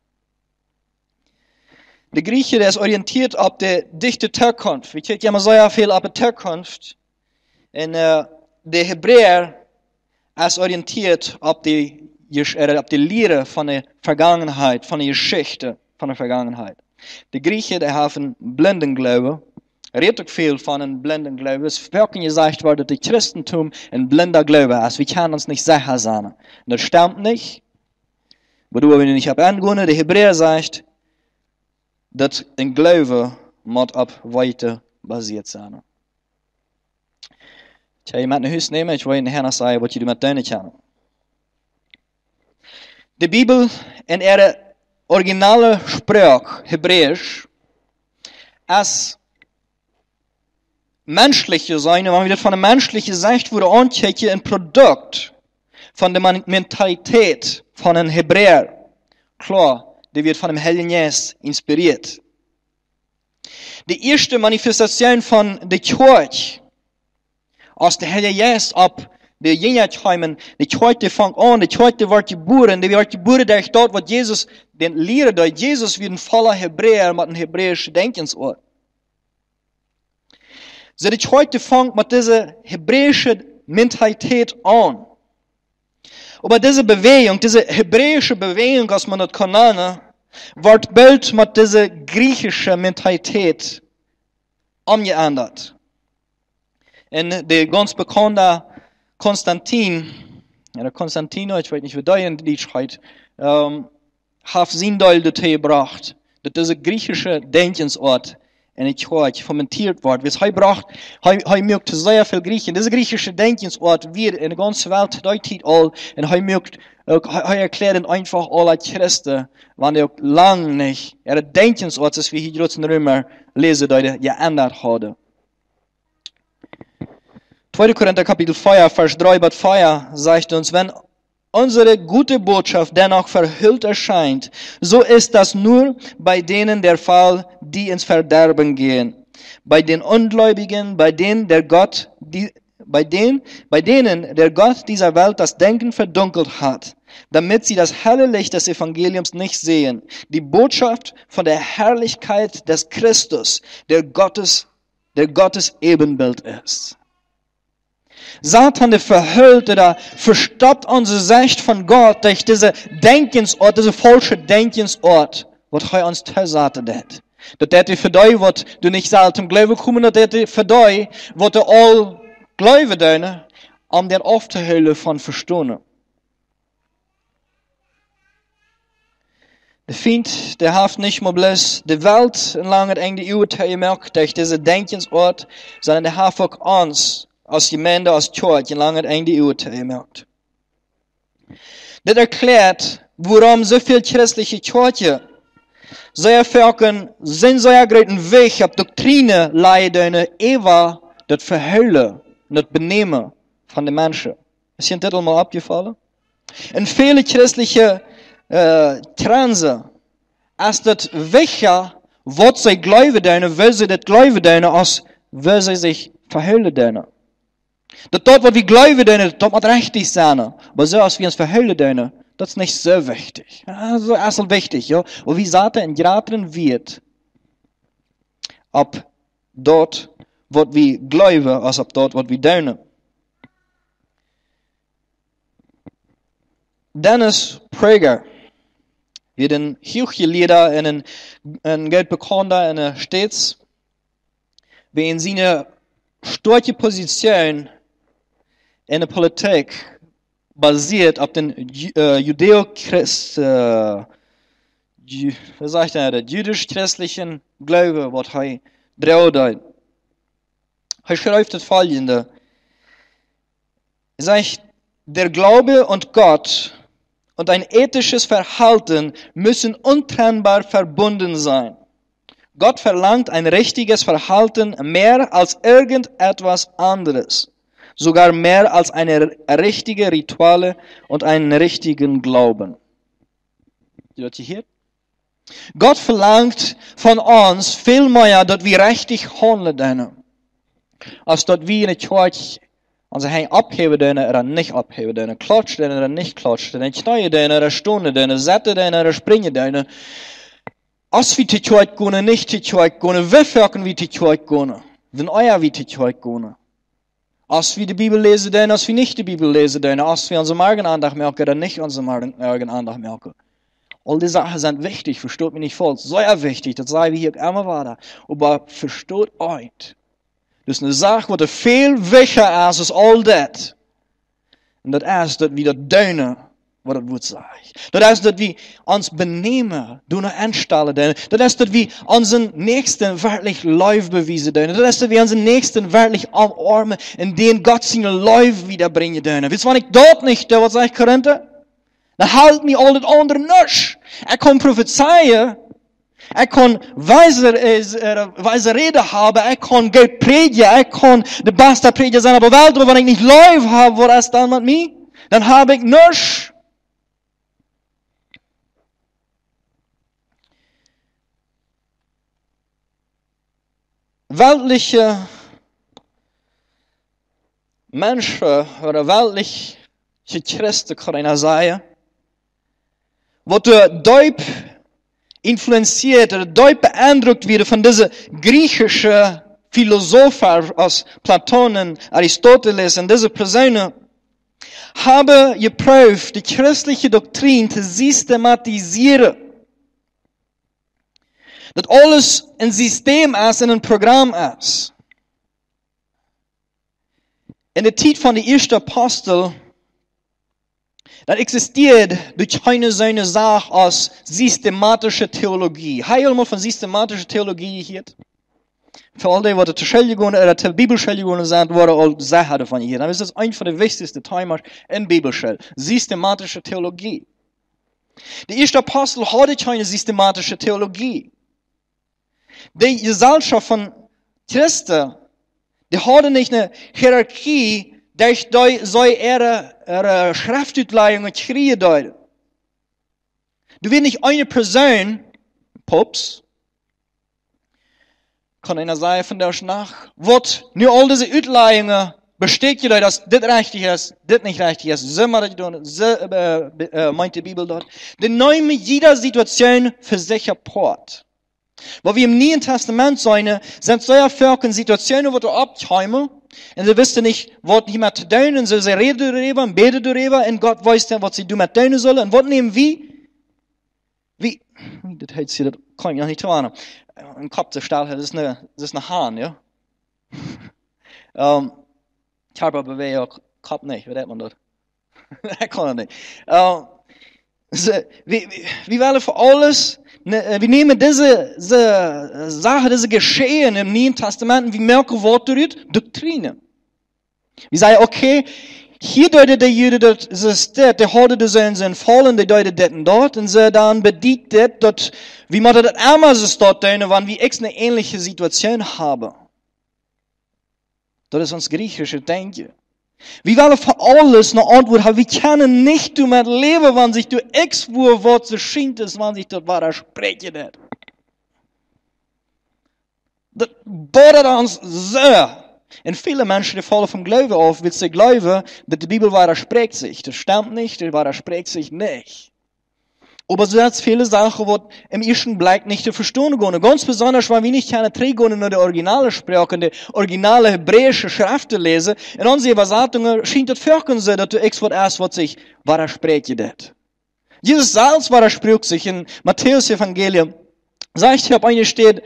Der Grieche, der ist orientiert auf die dichte Zukunft. Wir kriegen immer sehr viel auf die Zukunft. Und der Hebräer ist orientiert auf die Lehre von der Vergangenheit, von der Geschichte von der Vergangenheit. Die Grieche, der haben blinden Glaube. Redet auch viel von einem blinden Glaube. Es ist wirklich gesagt worden, dass das Christentum ein blinder Glaube ist. Wir können uns nicht sicher sein. Und das stimmt nicht. Worüber wir nicht abangehen. Der Hebräer sagt, dass ein Glaube muss auf Weite basiert sein. Ich habe jemanden in Haus nehmen, ich will Ihnen sagen, was ihr damit tun können. Die Bibel in ihrer originalen Sprache, Hebräisch, als menschliche sein, wenn wir das von der menschlichen Sicht anschauen, ein Produkt von der Mentalität von einem Hebräer. Klar, die wird von dem Heiligen Geist inspiriert. Die erste Manifestation von der Kirche, als der Heilige Geist ab der Jünger kommen, die Kirche fängt an, die Kirche wird geboren, die wird geboren durch dort, was Jesus, den Lehrer, durch Jesus wird ein voller Hebräer mit einem hebräischen Denkensort. So die Kirche fängt mit dieser hebräischen Mentalität an. Aber diese Bewegung, diese hebräische Bewegung, als man das kann nennen, wird bald mit dieser griechischen Mentalität umgeändert. Und der ganz bekannte Konstantin, oder Konstantino, ich weiß nicht, wie der in die Zeit, hat Sindel dazu gebracht, dass dieser griechische Denkensort in die Kirche fermentiert wird. Er mögt sehr viel Griechen. Dieser griechische Denkensort wird in der ganzen Welt deutlich all, und er erklärt einfach alle Christen, wenn er lang nicht, der Denkensort ist, wie hier in Römer lesen, geändert hat. 2. Korinther Kapitel 4, Vers 3 bis 4 sagt uns, wenn unsere gute Botschaft dennoch verhüllt erscheint, so ist das nur bei denen der Fall, die ins Verderben gehen. Bei den Ungläubigen, bei denen der Gott dieser Welt das Denken verdunkelt hat, damit sie das helle Licht des Evangeliums nicht sehen. Die Botschaft von der Herrlichkeit des Christus, der Gottes Ebenbild ist. Satan, der verhüllt oder verstoppt unsere Sicht von Gott durch diese Denkensort, diese falsche Denkensort, was er uns gesagt hat. Das für dich, was du nicht selbst im Glauben kommen, das für dich, was du all Glauben deine, um den aufzuhüllen von Verstehen. Der Feind, der hat nicht mal bloß die Welt in langer enge Eeuwen gemerkt durch diese Denkensort, sondern der hat auch uns als Gemeinde, als Kirche in langer enge Eeuwen gemerkt. Das erklärt, warum so viel christliche Kirche sehr viel sind sehr großen Weg auf Doktrine leiden, Eva, das Verhüllen und das Benehmen von den Menschen. Ist Ihnen das mal abgefallen? In viele christliche Transe, als das Wichtige, was sie glauben deine, will sie das glauben deine, als will sie sich verhüllen deine. Das dort, was wir glauben deine, das muss richtig sein. Aber so, als wir uns verhüllen deine, das ist nicht so wichtig. Also, erst wichtig, ja. Und wie Satan in Grateren wird, ob dort, was wir glauben, als ob dort, was wir deine. Dennis Prager, wird ein Kirchenleiter in ein Geld bekannter in der States, wie in seiner starke Position in der Politik basiert auf den jüdisch-christlichen Glaube, was er drauf hat. Er schreibt das folgende. Er sagt, der Glaube und Gott und ein ethisches Verhalten müssen untrennbar verbunden sein. Gott verlangt ein richtiges Verhalten mehr als irgendetwas anderes. sogar mehr als eine richtige Rituale und einen richtigen Glauben. Ihr hier? Gott verlangt von uns viel mehr, dass wir richtig handeln, als dass wir in der Kirche onze heen abgeven oder nicht abgeven, klatschen oder nicht klatschen, knien oder stonden, zetten oder springen. Als wir die Kirche gehen, nicht die Kirche gehen, wie wir die Kirche gehen, wenn euer wie die Kirche gehen. Als wir die Bibel lesen, als wir nicht die Bibel lesen, als wir unsere Morgenandacht merken oder nicht unsere Morgenandacht merken. All die Sachen sind wichtig, versteht mich nicht falsch, sehr wichtig, das sagen wir hier immer weiter. Aber versteht euch, das ist eine Sache, die viel wichtiger ist als all das. Und das ist, dass wir das tun, was das Wort sagt. Das ist, dass wir uns benehmen, durch eine Anstelle tun. Das ist, dass wir unseren Nächsten wirklich Läufe beweisen tun. Das ist, dass wir unseren Nächsten wirklich umarmen, in denen Gott seine Läufe wiederbringen tun. Wisst ihr, wenn ich dort nicht tue, was sage ich, Korinther? Dan halt mich all das andere nicht. Kan prophezeien. Kan weise Rede haben. Kan Geld predigen. Kan de beste prediger zijn. Aber wel, wenn ich nicht Läufe habe, was ist dann mit mir? Dann habe ich nichts. Weltliche Menschen oder weltliche Christen, kann ich sagen, wat diep influenziert oder diep beeindruckt wird von diesen griechischen Philosophen als Platon und Aristoteles und diese Personen, haben geprüft, die christliche Doktrin zu systematisieren. Dat alles ein System ist und ein Programm ist. In der Zeit von den ersten Apostel, dat existiert durch keine so eine Sache als systematische Theologie. Habe ich einmal von systematischer Theologie gehört? Für all die, die zur Schule gehen oder zur Bibelschule gehen sind, wurde all Sachen davon gehört. Das ist ein von den wichtigsten Themen in der Bibelschule. Systematische Theologie. Die ersten Apostel hatten keine systematische Theologie. Die Gesellschaft von Christen, die hatten nicht eine Hierarchie, durch die sie ihre Schriftauslegungen kriegen deuten. Du wirst nicht eine Person, Pops, kann einer sagen von der nach, wird nur all diese Auslegungen bestätigt, dass das richtig ist, das nicht richtig ist, so macht das, so meint die Bibel dort. Die nehmen jeder Situation für sich apart. Weil wir im Neuen Testament sind so viele Situationen, wo du abkommen, und sie wissen nicht, was jemand zu tun, und sie reden darüber, und beten darüber, und Gott weiß dann, was sie damit tun sollen, und was nehmen wie, das heißt hier, das kann ich noch nicht tun, im Kopf zu stellen, das ist eine Hahn, ja. Körperbewegung, Kopf nicht, wie nennt man das? Ich kann das nicht. Wir wollen für alles, wir nehmen diese Sache, diese Geschehen im Neuen Testament und wir merken, was dort Doktrine. Wir sagen, okay, hier deutet der Jude, das ist das, der heute das sind fallen, der deutet das und dort, und sie dann bedient das, wie man das einmal so dort tun, wenn wir eine ähnliche Situation haben. Das ist uns griechische Denken. Wir wollen für alles eine Antwort haben. Wir können nicht damit leben, wenn sich du exwo was so scheint ist, wenn sich das wahre sprechen hat. Das bohrt uns sehr. Und viele Menschen, die fallen vom Glauben auf, weil sie glauben, dass die Bibel widerspricht sich. Das stimmt nicht, die widerspricht sich nicht. Aber so hat es viele Sachen, die im ersten Blick nicht zu verstehen gehen. Ganz besonders, weil wir nicht keine Trägungen in der originale Sprache, in der originale hebräische Schriften lesen. In unseren Übersetzungen scheint es vorkommen, dass du etwas erst, was sich widerspricht. Jesus selbst widerspricht sich in Matthäus Evangelium. Sagt hier, ob eine steht,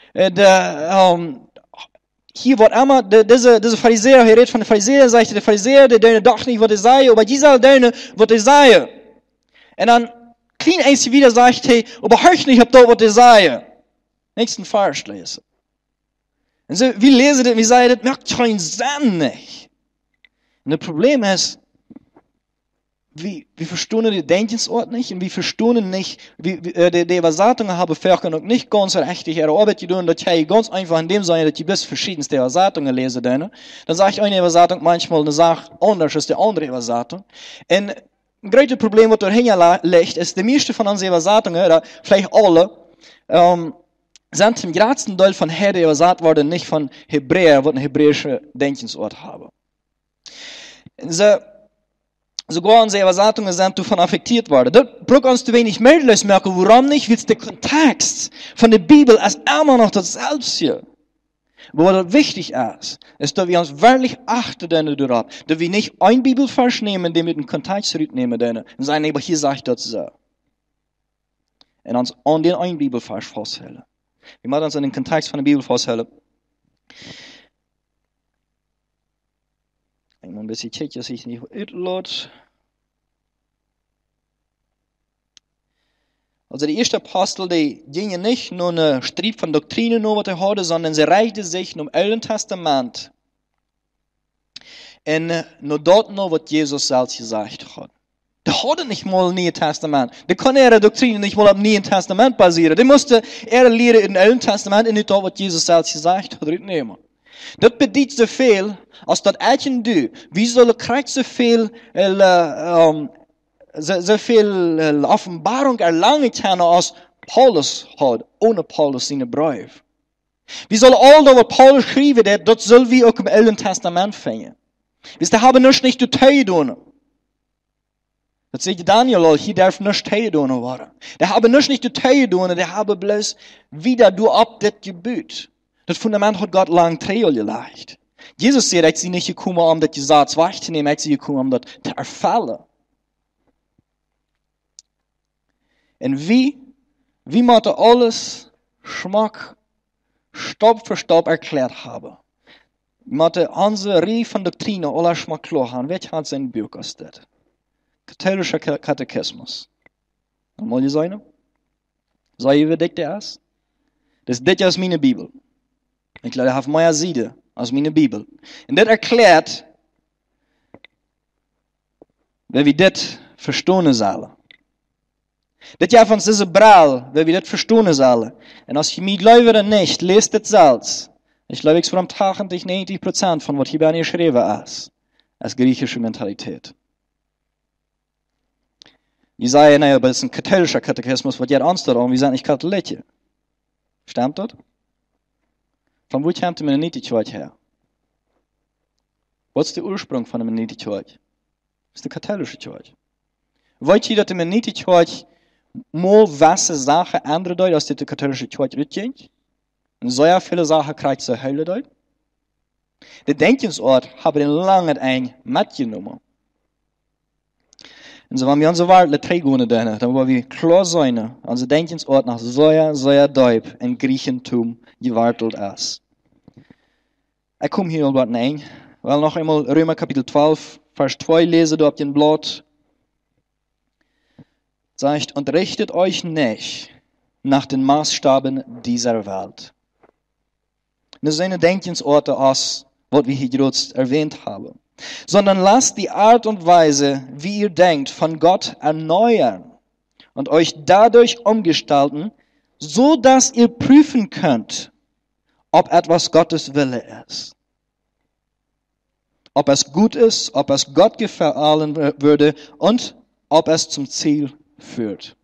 hier wird einmal, diese Pharisäer, hier redet von den Pharisäern, sagt der Pharisäer, der deine doch nicht, was er sei, aber dieser deine, was er sei. Und dann, klein eins wieder sagt, hey, aber hör nicht, ob da was er sei. Nächsten Vers lesen. Und so, wir lesen das, wir sagen, das macht keinen Sinn nicht. Und das Problem ist, wir verstehen die Denkensort nicht und wir verstehen nicht, die Übersetzungen haben vielleicht noch nicht ganz richtig ihre Arbeit getan, dass ich ganz einfach in dem Sinne, dass ich bis verschiedenste Übersetzungen lese, dann sage ich eine Übersetzung manchmal eine Sache anders als die andere Übersetzung. Und ein großes Problem, was dahinter liegt, ist, die meisten von unseren Übersetzungen, oder vielleicht alle, sind im größten Teil von Hebräer übersetzt worden, nicht von Hebräer, was ein hebräischer Denkensort haben. Sogar unsere Übersetzungen sind davon affektiert worden. Da braucht uns zu wenig Möglichkeit merken, warum nicht, weil der Kontext von der Bibel ist immer noch dasselbe hier. Wo das wichtig ist, dass wir uns wirklich achten darauf, dass wir nicht ein Bibelvers nehmen, den wir den Kontext zurücknehmen und sagen, aber hier sagt das so. Und uns an den einen Bibelvers festhalten. Wir machen uns an den Kontext von der Bibel festhalten. Ich muss ein bisschen checken, dass ich nicht uitlaat. Also die ersten Apostel, die gingen nicht nur einen Streit von Doktrinen nur, was hatten, sondern sie reichten sich um Alten Testament. Und nur dort noch, was Jesus selbst gesagt hat. Die hatten nicht mal ein Neues Testament. Die konnten ihre Doktrinen nicht mal auf dem Neuen Testament basieren. Die mussten ihre Lehre im Alten Testament und nicht dort, was Jesus selbst gesagt hat, nehmen. Das bedeutet so viel, als dat elken du, wie zullen krijgt zoveel Offenbarung erlangen können, als Paulus hat, ohne Paulus seine Brief. Wie sollen all das, was Paulus schrieben hat, das sollen wir auch im Alten Testament finden. Wir haben nicht zu tun. Das sagt Daniel, hier darf nicht tun werden. Die haben nicht zu tun, die haben bloß wieder du ab das Gebot. Das Fundament hat Gott lang Trail gelegt. Jesus sagt, ich bin nicht gekommen, um das Gesetz wegzunehmen, ich bin gekommen, um das zu erfüllen. Und wie man alles Schmack Stopp für Stopp erklärt haben. Wir müssen unsere Reihe von Doktrinen alle Schmack klar haben. Wer hat sein Buch aus das? Katholischer Katechismus. Mal die seine? Sei ihr, wie dick der ist? Das ist dicker als meine Bibel. Ich glaube, ich habe mehr Seite als meine Bibel. Und das erklärt, wie wir das verstehen sollen. Das ja von dieser Brall, wie wir das verstehen sollen. Und als ich mich glaube nicht, lest das selbst. Ich glaube, ich von 80-90% von was hier bei mir geschrieben ist, als griechische Mentalität. Ich sage, naja, aber es ist ein katholischer Katechismus, was jeder anstellt, wir sind nicht Katholiken. Stimmt das? Von wo kommt die Mennoniten-Kirche her? Was ist der Ursprung von der Mennoniten-Kirche? Das ist die katholische Kirche. Wollt ihr, dass die Mennoniten-Kirche mal gewisse Sachen ändern soll, als die katholische Kirche mitgeht? Und so viele Sachen kriegt sie Hölle dort? Der Denkensort haben den lange ein mitgenommen. Und so, wenn wir unsere Welt trägen, dann wollen wir klar sein, unser Denkensort nach sehr deep in Griechentum gewartet ist. Ich komme hier al wat ein, weil noch einmal Römer Kapitel 12, Vers 2 lese, du habt den Blatt. Sagt, und richtet euch nicht nach den Maßstaben dieser Welt. Das sind Denkensorte aus, was wir hier gerade erwähnt haben. Sondern lasst die Art und Weise, wie ihr denkt, von Gott erneuern und euch dadurch umgestalten, so dass ihr prüfen könnt, ob etwas Gottes Wille ist. Ob es gut ist, ob es Gott gefallen würde und ob es zum Ziel führt.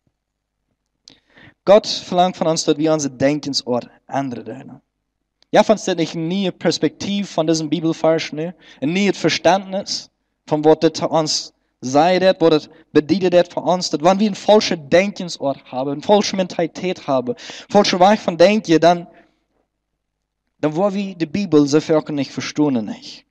Gott verlangt von uns, dass wir unser Denkensort ändern. Ja, fandst du nicht eine neue Perspektive von diesem Bibelvers, ne? Ein neues Verständnis von was das uns sagt, was das bedeutet für uns, dass wenn wir einen falschen Denkensort haben, eine falsche Mentalität haben, falsche Weg von Denken, dann wollen wir die Bibel so viel nicht verstehen, nicht.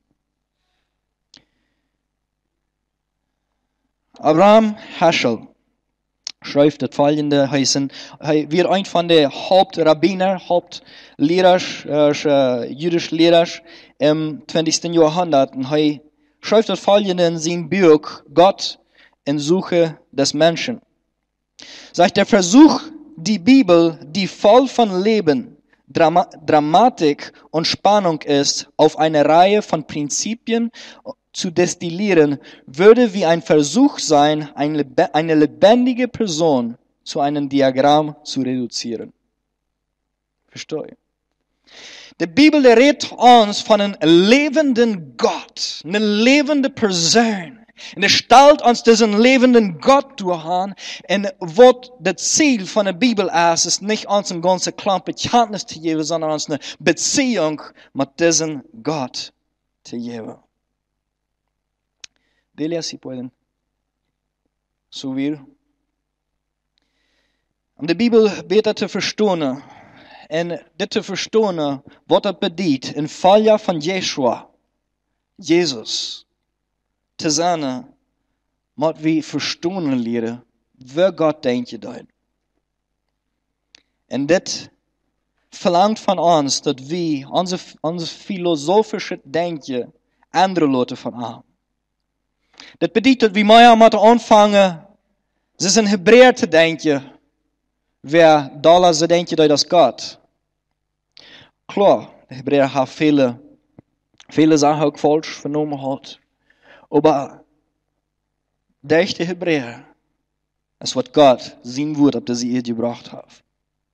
Abraham Heschel schreibt das folgende, er wird ein von den Hauptrabbiner, Hauptlehrer, jüdischen Lehrer im 20. Jahrhundert. Und er schreibt das folgende in seinem Buch, Gott in Suche des Menschen. Sagt, der Versuch, die Bibel, die voll von Leben, Dramatik und Spannung ist, auf eine Reihe von Prinzipien zu destillieren, würde wie ein Versuch sein, eine lebendige Person zu einem Diagramm zu reduzieren. Verstehe ich? Die Bibel redet uns von einem lebenden Gott, eine lebende Person. Und es stellt uns diesen lebenden Gott durch an. Und was das Ziel von der Bibel ist nicht uns eine ganze Klampe Kenntnis zu geben, sondern uns eine Beziehung mit diesem Gott zu geben. Delia, si pueden subir. Um die Bibel besser zu verstehen, und das zu verstehen, was das bedeutet, in Fall von Jeshua, Jesus, zu sein, muss wir verstehen lernen, wer Gott denkt dort. Und das verlangt von uns, dass wir unser philosophische Denken andere Leute von haben. Das bedeutet, wie wir müssen anfangen, es ist in Hebräer zu denken, wer Dollar sie denkt, das Gott. Klar, die Hebräer haben viele Sachen auch falsch vernommen hat. Aber der echte Hebräer ist, was Gott sein Wort auf diese Erde gebracht hat.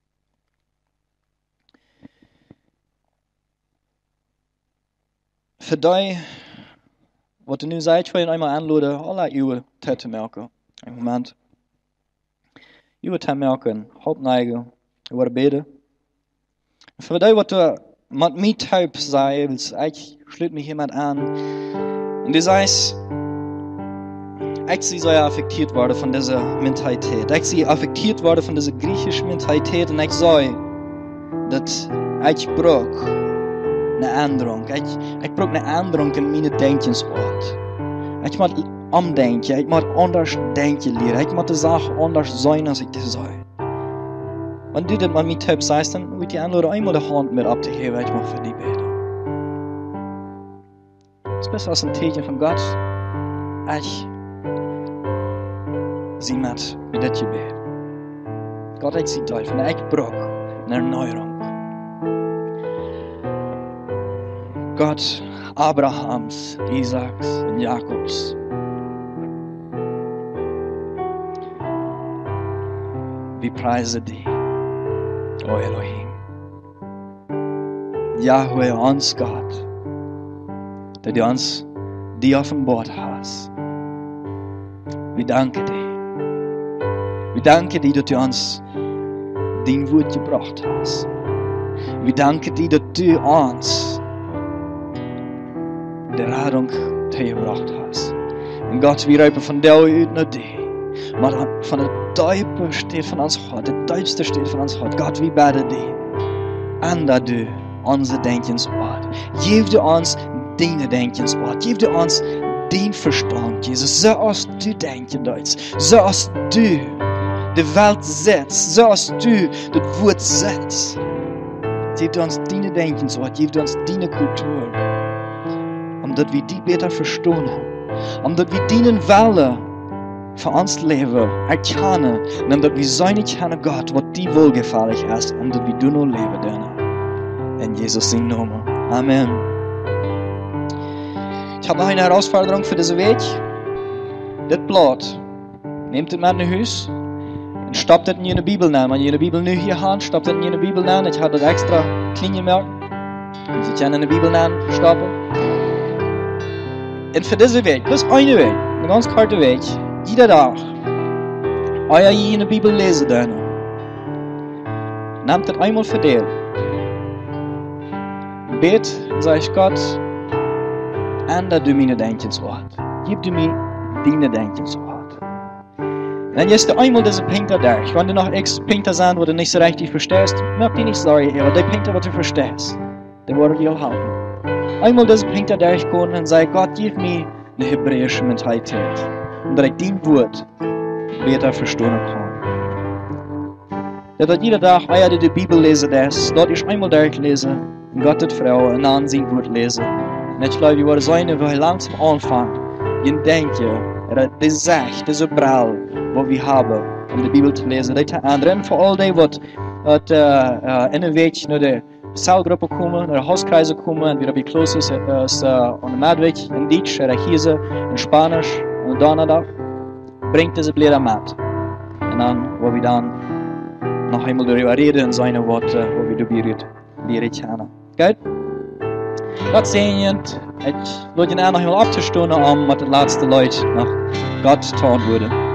Für die, was du nun sagst, will ich einmal anladen, alle Uhr zu merken. Ein Moment. Uhr zu merken, Hauptneige, über beten. Für die, was du mit mir taub sagst, ich schließe mich jemand an. Und du sagst, ich soll affektiert worden von dieser Mentalität. Ich soll affektiert worden von dieser griechischen Mentalität und ich soll, dass ich brauche eine Änderung. Ich brauche eine Änderung in meinem Denkensort. Ich muss umdenken, ich muss anders denken lernen. Ich muss die Sache anders sein, als ich das soll. Wenn du das mit mir taub sagst, dann würde ich andere einmal die Hand mit abzuheben, ich muss für dich beten. Das ist besser als ein Zeichen von Gott. Ich sie mit das Gebet. Gott, ich sie Teufel, ich brauche eine Erneuerung. Gott Abrahams, Isaaks und Jakobs. Wir preisen dich, o Elohim. Yahweh, uns Gott, der du uns die offenbart hast. Wir danken dir. Wir danken dir, dass du uns dein Wort gebracht hast. Wir danken dir, dass du uns die Rettung gebracht hast. Und Gott, wir rufen von dir uit naar dich. Maar van het diepe steht von uns Hart, het diepste steht von uns Hart. Gott, wir beten dich. Änder du unser Denkensort. Gib du uns deine Denkensort. Gib du uns dein Verstand, Jesus. So als du denken willst. So als du die Welt setzt. So als du das Wort setzt. Gib du uns deine Denkensort. Gib du uns deine Kultur. Omdat wir die besser verstehen. Omdat wir deinen Wellen für uns Leben erkennen. Und omdat wir sein kennen Gott, was dir wohlgefällig ist. Omdat wir du noch leben dürfen. In Jesus' Namen. Amen. Ich habe noch eine Herausforderung für diese Weg. Das Blatt. Nehmt es mit nach Haus. Und stoppt es in jene Bibel nehmen. Wenn ihr eine Bibel nu hier habt, stoppt es in jene Bibel nehmen. Ich habe das extra klein gemerkt. Sie können eine Bibel nehmen, stoppen. Und für diese Weg, das ist eine Weg, eine ganz kurze Weg, jeder Tag, euer jene Bibel lesen dürfen. Nehmt das einmal für dich. Bet und sag ich Gott, änder du meine Denkensort. Gib du mir deine Denkensort. Dann jetzt einmal diese Punkte durch. Wenn du noch x Punkte sind, wo du nicht so richtig verstehst, merk dich nicht sorry, aber die Punkte, die du verstehst, die werden dir helfen. Einmal diese Punkte durchgehen und sag Gott, gib mir eine hebräische Mentalität. Und dass ich dein Wort besser verstehen kann. Dass jeder Tag, euer die Bibel lesen ist, dort ich einmal durchlesen, und Gott hat Frau, und dann sein Wort lesen. Und ich glaube, wir sollen langsam anfangen, in Denken, das Sech, diese Brille, wo wir haben, um die Bibel zu lesen, das zu ändern. Vor allem, was in der Weg, cellgroepen komen, naar de hauskreise komen, en wie Rabbi Klaus ist on de Medweg, in Deutsch, hier in Spanisch, und Donnerdag, bringt diese Blätter mit. Und dann, wo wir dann noch einmal darüber reden in seine Worte, wo wir darüber leren kennen. Gut? Gott segnet. Ich würde ihn noch einmal abzustimmen, mit den letzten Leuten nach Gott getan wurde.